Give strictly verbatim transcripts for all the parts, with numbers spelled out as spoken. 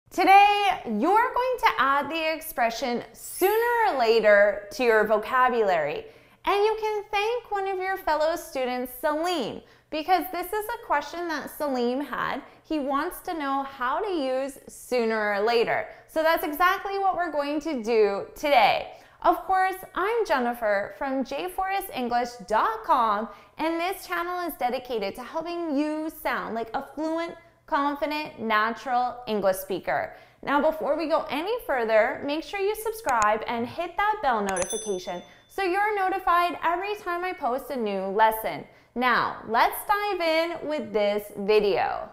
Today, you're going to add the expression sooner or later to your vocabulary. And you can thank one of your fellow students, Salim, because this is a question that Salim had. He wants to know how to use sooner or later. So that's exactly what we're going to do today. Of course, I'm Jennifer from J Forrest English dot com, and this channel is dedicated to helping you sound like a fluent, confident, natural English speaker. Now, before we go any further, make sure you subscribe and hit that bell notification so you're notified every time I post a new lesson. Now, let's dive in with this video.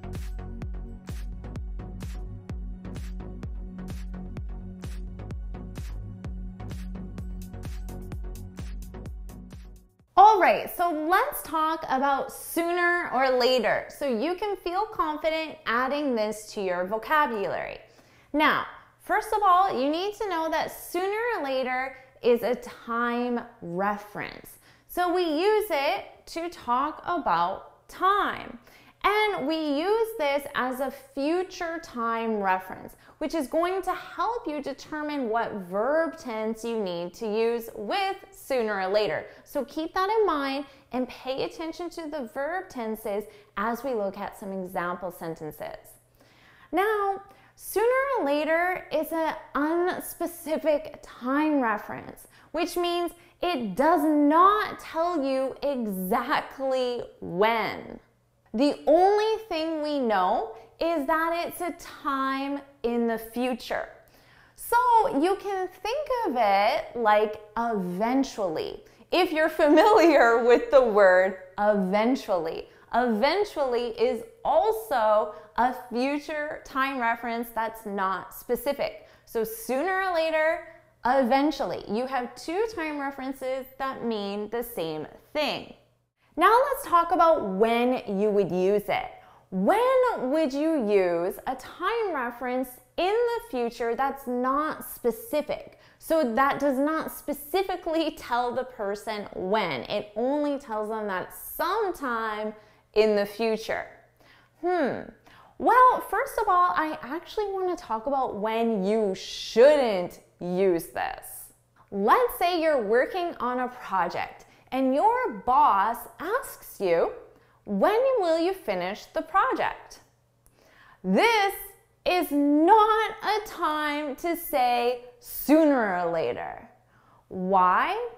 All right, so let's talk about sooner or later so you can feel confident adding this to your vocabulary. Now, first of all, you need to know that sooner or later is a time reference. So we use it to talk about time. And we use this as a future time reference, which is going to help you determine what verb tense you need to use with sooner or later. So keep that in mind and pay attention to the verb tenses as we look at some example sentences. Now, sooner or later is an unspecific time reference, which means it does not tell you exactly when. The only thing we know is that it's a time in the future. So you can think of it like eventually. If you're familiar with the word eventually, eventually is also a future time reference that's not specific. So sooner or later, eventually. You have two time references that mean the same thing. Now let's talk about when you would use it. When would you use a time reference in the future that's not specific? So that does not specifically tell the person when. It only tells them that sometime in the future. Hmm. Well, first of all, I actually want to talk about when you shouldn't use this. Let's say you're working on a project and your boss asks you, when will you finish the project? This is not a time to say sooner or later. Why?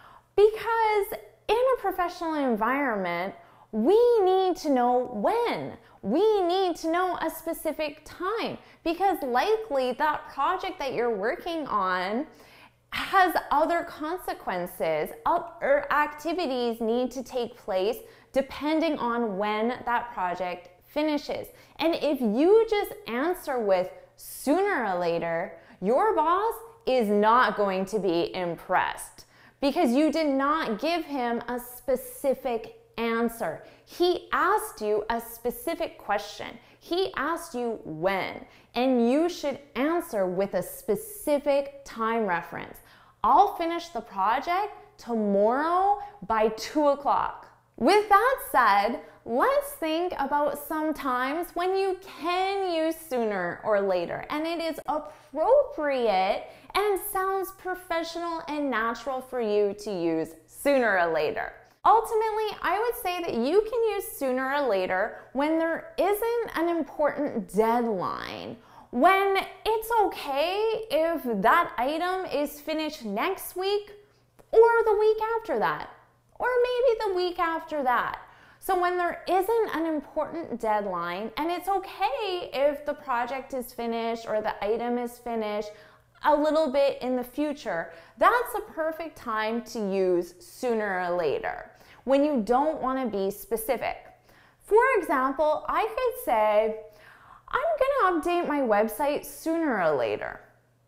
Because in a professional environment, we need to know when. We need to know a specific time because likely that project that you're working on has other consequences. Other activities need to take place depending on when that project finishes. And if you just answer with sooner or later, your boss is not going to be impressed because you did not give him a specific answer. He asked you a specific question. He asked you when, and you should answer with a specific time reference. I'll finish the project tomorrow by two o'clock. With that said, let's think about some times when you can use sooner or later, and it is appropriate and sounds professional and natural for you to use sooner or later. Ultimately, I would say that you can use sooner or later when there isn't an important deadline. When it's okay if that item is finished next week or the week after that, or maybe the week after that. So when there isn't an important deadline and it's okay if the project is finished or the item is finished a little bit in the future, that's a perfect time to use sooner or later when you don't want to be specific. For example, I could say, I'm going to update my website sooner or later.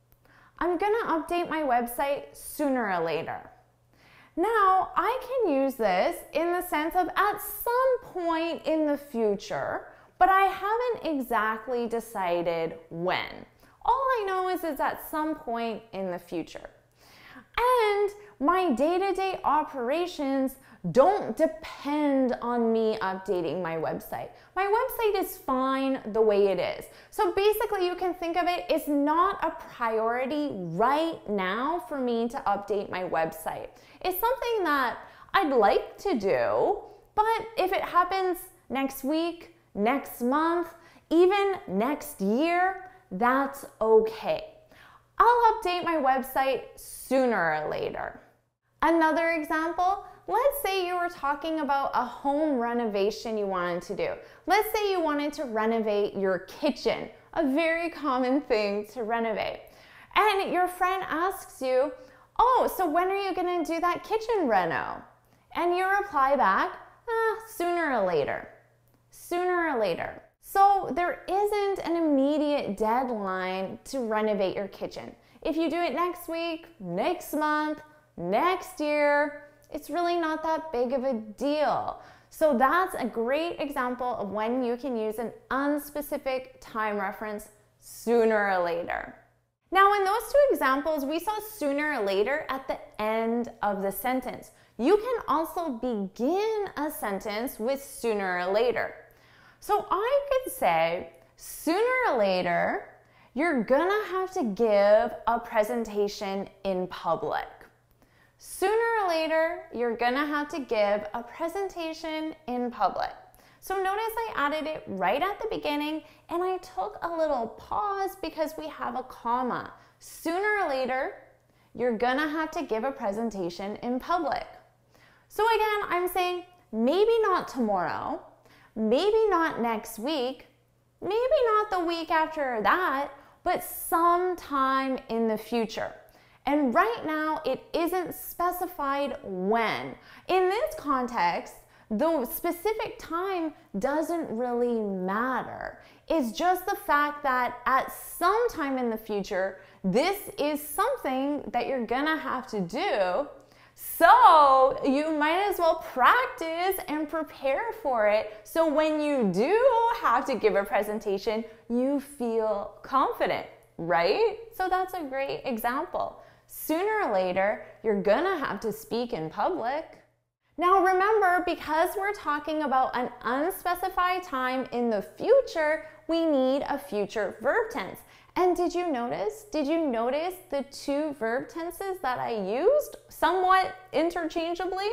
I'm going to update my website sooner or later. Now, I can use this in the sense of at some point in the future, but I haven't exactly decided when. All I know is it's at some point in the future. And my day-to-day operations don't depend on me updating my website. My website is fine the way it is. So basically you can think of it, it's not a priority right now for me to update my website. It's something that I'd like to do, but if it happens next week, next month, even next year, that's okay. I'll update my website sooner or later. Another example, let's say you were talking about a home renovation you wanted to do. Let's say you wanted to renovate your kitchen, a very common thing to renovate. And your friend asks you, oh, so when are you gonna do that kitchen reno? And you reply back, ah, sooner or later, sooner or later. So there isn't an immediate deadline to renovate your kitchen. If you do it next week, next month, next year, it's really not that big of a deal. So that's a great example of when you can use an unspecific time reference, sooner or later. Now in those two examples, we saw sooner or later at the end of the sentence. You can also begin a sentence with sooner or later. So I could say, sooner or later, you're gonna have to give a presentation in public. Sooner or later, you're gonna have to give a presentation in public. So notice I added it right at the beginning and I took a little pause because we have a comma. Sooner or later, you're gonna have to give a presentation in public. So again, I'm saying maybe not tomorrow, maybe not next week, maybe not the week after that, but sometime in the future. And right now, it isn't specified when. In this context, the specific time doesn't really matter. It's just the fact that at some time in the future, this is something that you're gonna have to do. So you might as well practice and prepare for it. So when you do have to give a presentation, you feel confident, right? So that's a great example. Sooner or later, you're gonna have to speak in public. Now remember, because we're talking about an unspecified time in the future, we need a future verb tense. And did you notice, did you notice the two verb tenses that I used somewhat interchangeably?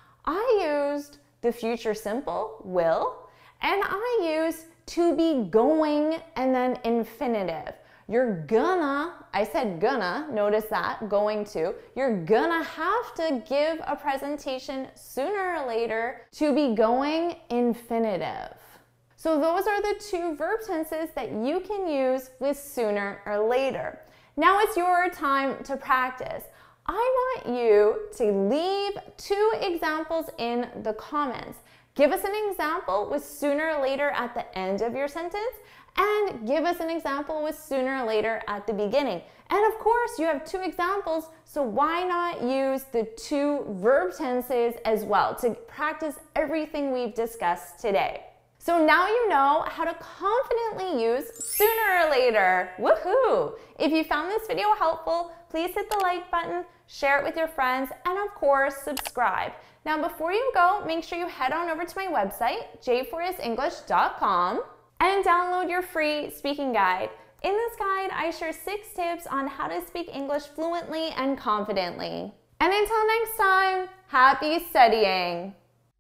I used the future simple, will, and I used to be going and then infinitive. You're gonna, I said gonna, notice that, going to, you're gonna have to give a presentation sooner or later. To be going, infinitive. So those are the two verb tenses that you can use with sooner or later. Now it's your time to practice. I want you to leave two examples in the comments. Give us an example with sooner or later at the end of your sentence, and give us an example with sooner or later at the beginning. And of course, you have two examples, so why not use the two verb tenses as well to practice everything we've discussed today? So now you know how to confidently use sooner or later. Woohoo! If you found this video helpful, please hit the like button, share it with your friends, and of course, subscribe. Now before you go, make sure you head on over to my website, j forrest english dot com, and download your free speaking guide. In this guide, I share six tips on how to speak English fluently and confidently. And until next time, happy studying!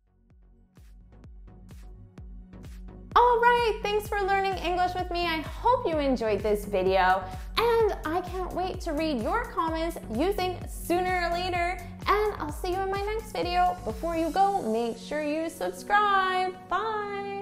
All right, thanks for learning English with me. I hope you enjoyed this video, and I can't wait to read your comments using sooner or later, and I'll see you in my next video. Before you go, make sure you subscribe. Bye!